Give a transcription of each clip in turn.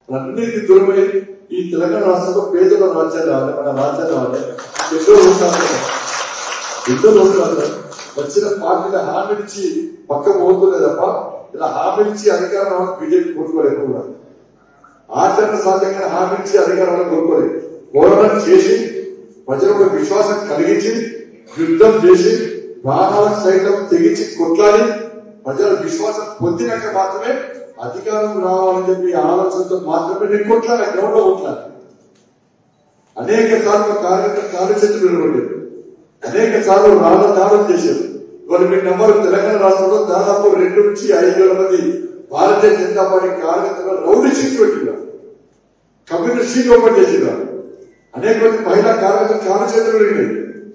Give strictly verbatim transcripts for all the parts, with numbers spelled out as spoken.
అన్నిటికీ దూరమై ఈ తెలంగాణ రాష్ట్రంలో పేదల రాజ్యాలు కావాలి, మన రాజ్యాలు కావాలి. ఎన్నో రోజులు ఎన్నో రోజులు వచ్చిన పార్టీల హామీ ఇచ్చి పక్క పోతుందే తప్ప ఇలా హామీ ఇచ్చి అధికారం బీజేపీ కోరుకోలేదు కూడా. ఆచరణ సాధ్యంగా హామీ ఇచ్చి అధికారంలో కోరుకోలేదు. పోరాటం చేసి ప్రజలకు విశ్వాసం కలిగించి యుద్ధం చేసి ప్రాణాలకు సైతం తెగించి కొట్లాడి ప్రజల విశ్వాసం పొందినాక మాత్రమే అధికారం రావాలని చెప్పి ఆలోచనతో మాత్రమే నేను కొట్లాలి, గ్రౌండ్ లో కొట్లాలి. అనేక సార్లు కార్యకర్త కార్యచర్చలు నిలబడలేదు, అనేక సార్లు రాళ్ళ దాడులు చేశారు. ఇవాళ మీ నెంబర్ తెలంగాణ రాష్ట్రంలో దాదాపు రెండు నుంచి ఐదు వేల మంది భారతీయ జనతా పార్టీ కార్యకర్తలు రౌడీ షీట్ పెట్టినారు, కమ్యూనిస్ట్ షీట్ ఓపెన్ చేసినారు. అనేక మంది మహిళా కార్యకర్తలు కార్యచర్చలు వెళ్ళినాయి.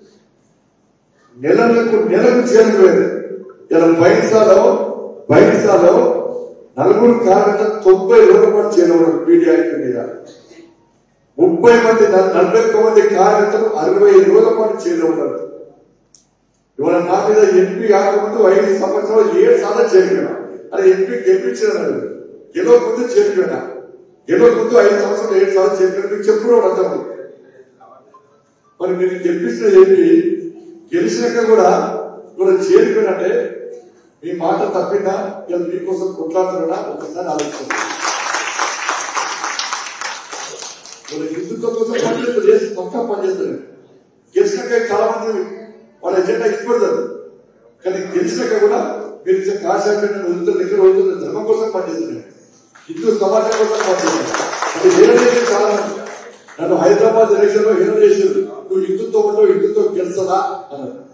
నెలలకు నెలకు చేరుకోలేదు. ఇలా బైన్సాలో బైన్సాలో నలుగురు కార్యకర్తలు తొంభై రోజుల పాటు చేరవడం మీడియా మీద. ముప్పై మంది నలభై ఒక్క మంది కార్యకర్తలు అరవై ఐదు రోజుల పాటు చేరవుతారు. ఇవాళ నా మీద ఎంపీ కాకముందు ఐదు సంవత్సరాలు ఏడు సార్లు చేరిపోయినా. అది ఎంపీ గెలిపించిన గెలవ ముందు చేరిపోయినా, గెలవ ముందు ఐదు సంవత్సరాలు ఏడు సార్లు చేరిపోయినా మీకు చెప్పుకోవడం అర్థం. మరి మీరు గెలిపించిన ఎంపీ గెలిచినాక కూడా కూడా చేరిపోయినట్టే మీ మాట తప్పిందా, ఇలా మీకోసం కొట్లాడుతున్నా ఒకసారి ఆలోచించండి. వాళ్ళ హిందుత్వం కోసం పనిచేస్తారు, చేసి పక్కా పనిచేస్తారు. గెలిచినాక చాలా మంది వాళ్ళ ఎజెండా ఇష్టపడతారు, కానీ గెలిచినాక కూడా మీరు ఇచ్చే కాశాన్ని వదులుతున్న దగ్గర వదులుతున్న ధర్మం కోసం పనిచేస్తున్నారు, హిందూ సమాజం కోసం పనిచేస్తున్నారు. అది హీరో చేసి చాలా మంది నన్ను హైదరాబాద్ ఎలక్షన్ లో హీరో చేసారు, నువ్వు హిందుత్వం ఉండవు, హిందుత్వం గెలుస్తుందా అన్నారు.